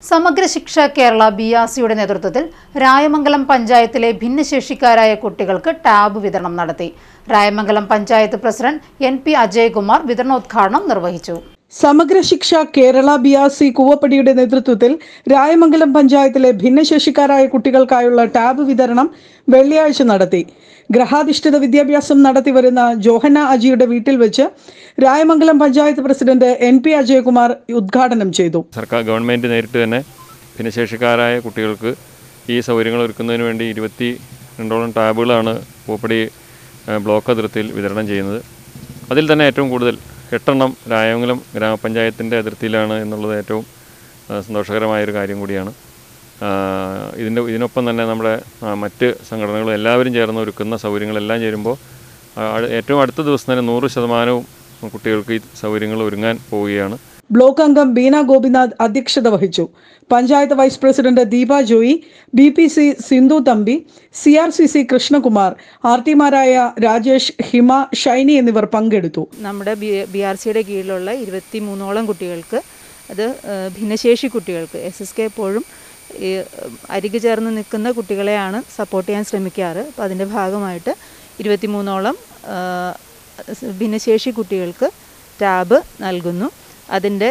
സമഗ്ര ശിക്ഷ കേരള ബിആർസിയുടെ നേതൃത്വത്തിൽ രായമംഗലം പഞ്ചായത്തിലെ ഭിന്നശേഷിക്കാരായ കുട്ടികൾക്ക് ടാബ് വിതരണം നടത്തി. Rayamangalam panchayat president N P. അജയ്കുമാർ വിതരണോദ്ഘാടനം നിർവഹിച്ചു. സമഗ്ര ശിക്ഷ കേരള ബിആർസി കൂവപ്പടിയുടെ നേതൃത്വത്തിൽ രായമംഗലം പഞ്ചായത്തിലെ ഭിന്നശേഷിക്കാരായ കുട്ടികൾക്കായുള്ള ടാബ് വിതരണം വെള്ളിയാഴ്ച നടത്തി. ഗ്രഹാധിഷ്ഠിത വിദ്യാഭ്യാസം നടത്തിവരുന്ന ജോഹന്ന അജിയുടെ വീട്ടിൽ വെച്ച് രായമംഗലം പഞ്ചായത്ത് പ്രസിഡന്റ് എൻ.പി. അജയ്കുമാർ ഉദ്ഘാടനം ചെയ്തു. സർക്കാർ ഗവൺമെൻറ് നേരിട്ട് തന്നെ ഭിന്നശേഷിക്കാരായ കുട്ടികൾക്ക് ഈ സൗകര്യങ്ങൾ ഒരുക്കുന്നതിന് വേണ്ടി 22ഓളം ടാബുകളാണ് കൂവപ്പടി ബ്ലോക്ക് അതിർത്തിയിൽ വിതരണം ചെയ്യുന്നത്. അതിൽ തന്നെ ഏറ്റവും കൂടുതൽ 8 രായമംഗലം ഗ്രാമപഞ്ചായത്തിൻ്റെ അതിർത്തിയിലാണ് എന്നുള്ളത് ഏറ്റവും സന്തോഷകരമായൊരു കാര്യം കൂടിയാണ്. ഇതിനൊപ്പം തന്നെ നമ്മുടെ മറ്റ് സംഘടനകളും എല്ലാവരും ചേർന്ന് ഒരുക്കുന്ന സൗകര്യങ്ങളെല്ലാം ചേരുമ്പോൾ ഏറ്റവും അടുത്ത ദിവസം തന്നെ 100% കുട്ടികൾക്ക് ഈ സൗകര്യങ്ങൾ ഒരുങ്ങാൻ പോവുകയാണ്. ബ്ലോക്ക് അംഗം ബീന ഗോപിനാഥ് അധ്യക്ഷത വഹിച്ചു. Panchayat vice president Deepa Joy, BPC Sindhu Thampi, CRCC Krishnakumar, RTമാരായ രാജേഷ്, ഹിമ, ഷൈനി എന്നിവർ പങ്കെടുത്തു. നമ്മുടെ BRCയുടെ കീഴിലുള്ള 23ഓളം കുട്ടികൾക്ക്, അത് ഭിന്നശേഷി കുട്ടികൾക്ക്, SSK എപ്പോഴും അരികു ചേർന്ന് നിൽക്കുന്ന കുട്ടികളെയാണ് സപ്പോർട്ട് ചെയ്യാൻ ശ്രമിക്കാറ്. അപ്പോൾ അതിൻ്റെ ഭാഗമായിട്ട് 23ഓളം ഭിന്നശേഷി കുട്ടികൾക്ക് ടാബ് നൽകുന്നു. അതിൻ്റെ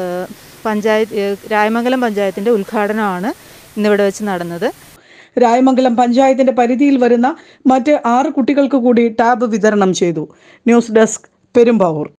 രായമംഗലം പഞ്ചായത്തിൻ്റെ ഉദ്ഘാടനമാണ് ഇന്നിവിടെ വെച്ച് നടന്നത്. രായമംഗലം പഞ്ചായത്തിന്റെ പരിധിയിൽ വരുന്ന മറ്റ് 6 കുട്ടികൾക്ക് കൂടി ടാബ് വിതരണം ചെയ്തു. News desk, Perumbavoor.